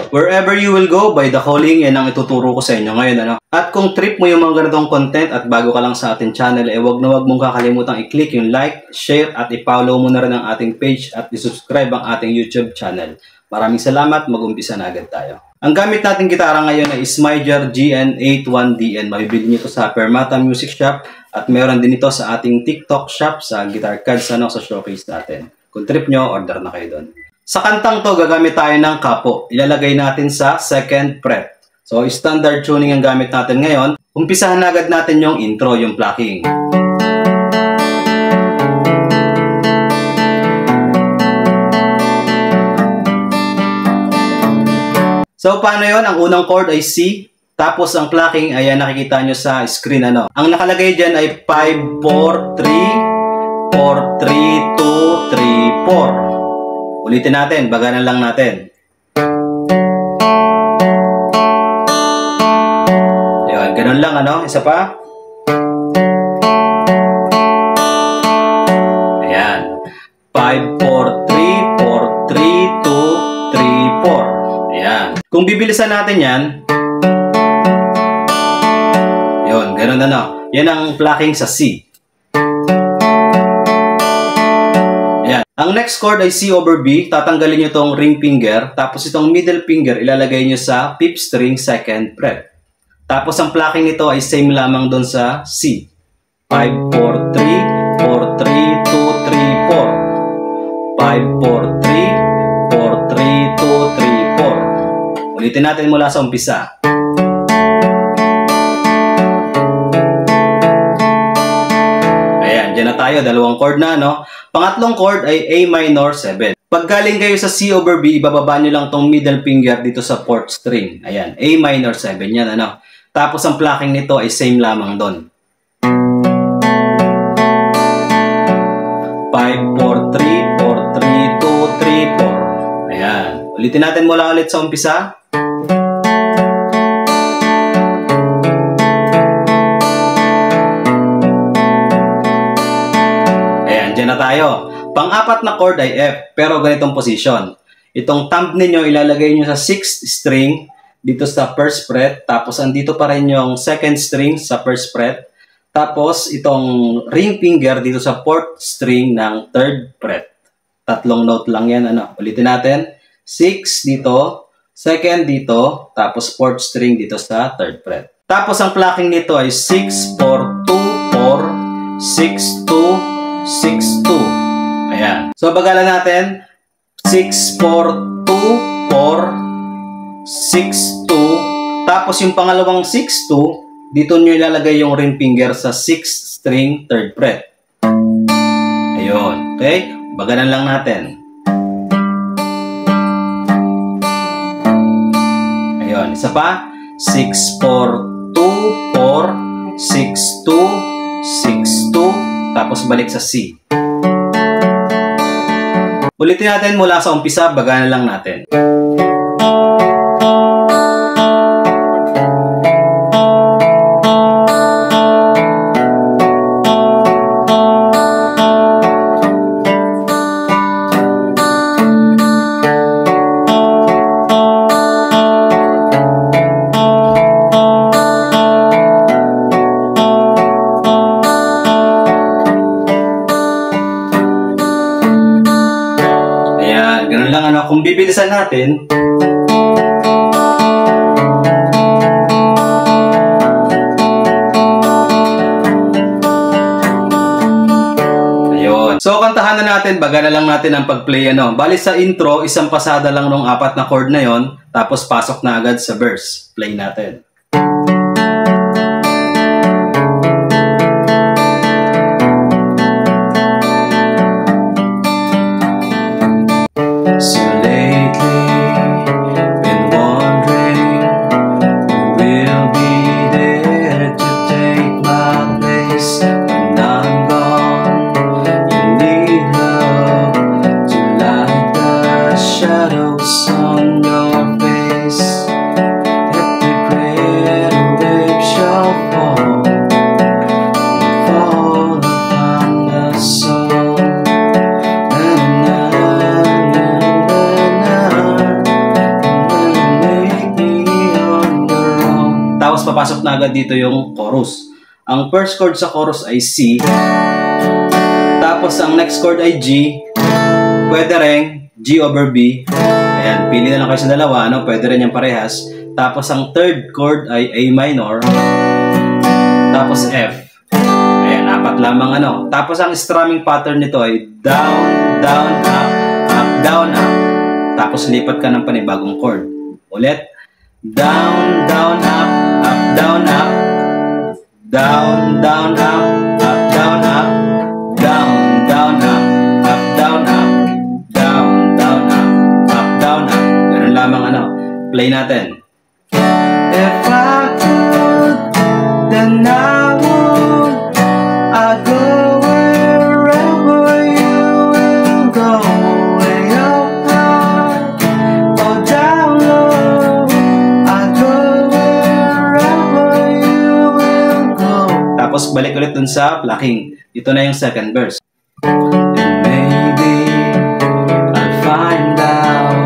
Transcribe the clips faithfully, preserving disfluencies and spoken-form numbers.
Wherever you will go, by the calling, yan ang ituturo ko sa inyo ngayon. Ano? At kung trip mo yung mga ganitong content at bago ka lang sa ating channel, eh wag na wag mong kakalimutang i-click yung like, share, at i-follow mo na rin ang ating page at i-subscribe ang ating YouTube channel. Maraming salamat, mag-umpisa na agad tayo. Ang gamit nating gitara ngayon ay Smyger G N eighty-one D N. Mabibili nyo ito sa Permata Music Shop at meron din ito sa ating TikTok shop sa Guitar Cards ano, sa showcase natin. Kung trip nyo, order na kayo doon. Sa kantang to, gagamit tayo ng kapo. Ilalagay natin sa second fret. So, standard tuning ang gamit natin ngayon. Umpisahan na agad natin yung intro, yung plucking. So, paano yon? Ang unang chord ay C. Tapos, ang plucking, ayan, nakikita nyo sa screen. Ano? Ang nakalagay dyan ay five, four, three, four, three, two, three, four. Ulitin natin, baganan lang natin. Yun, ganun lang, ano? Isa pa. Ayan. five, four, three, four, three, two, three, four. Ayan. Kung bibilisan natin yan, yun, ganun, ano? Yan ang plucking sa C. Ang next chord ay C over B. Tatanggalin nyo itong ring finger. Tapos itong middle finger ilalagay nyo sa fifth string second fret. Tapos ang plucking nito ay same lamang doon sa C. five, four, three, four, three, two, three, four. five, four, three, four, three, two, three, four. Ulitin natin mula sa umpisa. Ayan, dyan na tayo. Dalawang chord na, no? Pangatlong chord ay A minor seven. Pag galing kayo sa C over B, ibababa nyo lang tong middle finger dito sa fourth string. Ayan, A minor seven yan, ano. Tapos ang plucking nito ay same lamang doon. five, four, three, four, three, two, three, four. Ayan. Ulitin natin mula ulit sa umpisa. Diyan na tayo. Pang-apat na chord ay F, pero ganitong position. Itong thumb ninyo ilalagay nyo sa sixth string dito sa first fret, tapos andito pa rin yung second string sa first fret, tapos itong ring finger dito sa fourth string ng third fret. Tatlong note lang yan. Ano? Ulitin natin. six dito, second dito, tapos fourth string dito sa third fret. Tapos ang plucking nito ay six, four, two, four, six, two, six, two. Ayan. So, bagalan natin. six, four, two, four, six, two. Tapos, yung pangalawang six, two, dito nyo ilalagay yung ring finger sa sixth string, third fret. Ayun. Okay? Bagalan lang natin. Ayun. Isa pa. six, four, two, four, six, two, six, two. Tapos balik sa C. Ulitin natin mula sa umpisa, baganan lang natin. Ganun lang, ano, kung bibilisan natin, ayun. So, kantahan na natin, baga na lang natin ang pag-play, ano. Bali sa intro, isang pasada lang nung apat na chord na yon, tapos pasok na agad sa verse. Play natin. So lately, been wondering who will be there to take my place when I'm gone. You need love to light the shadows on your face. Let the gray papasok na agad dito yung chorus. Ang first chord sa chorus ay C. Tapos ang next chord ay G. Pwede rin G over B. Ayan, pili na lang kayo sa dalawa, ano? Pwede rin yung parehas. Tapos ang third chord ay A minor. Tapos F. Ayan, apat lamang ano. Tapos ang strumming pattern nito ay down, down, up, up, down, up. Tapos lipat ka ng panibagong chord. Ulit. Down, down, up, up, down, up. Down, down, up, up, down, up. Down, down, up, up, down, up. Down, down, up, up, down, up. Ganun lamang ano. Play natin. If I could, then I would. I'd go wherever you will go. Way up high or down low. I'd go wherever you will go. Tapos balik ulit dun sa plucking. Ito na yung second verse. And maybe I'll find out.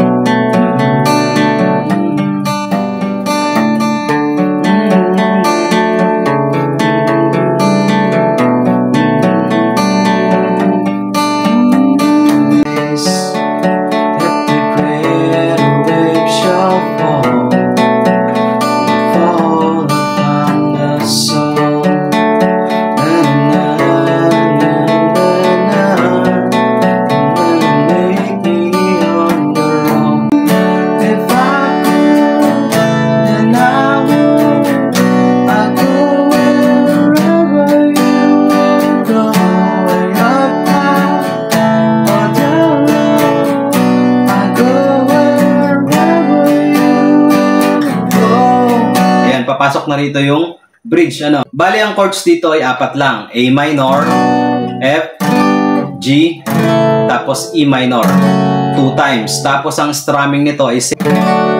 Papasok na rito yung bridge, ano. Bali, ang chords dito ay apat lang. A minor, F, G, tapos E minor. Two times. Tapos ang strumming nito ay